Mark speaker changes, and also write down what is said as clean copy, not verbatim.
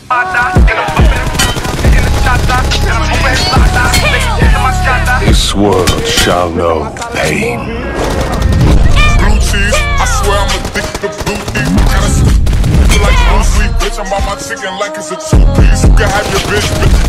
Speaker 1: This world shall know pain.
Speaker 2: Blue cheese, I swear I'm addicted to blue cheese. Gotta feel like Bruce Lee, bitch. I'm on my chicken like it's a two-piece. You can have your bitch.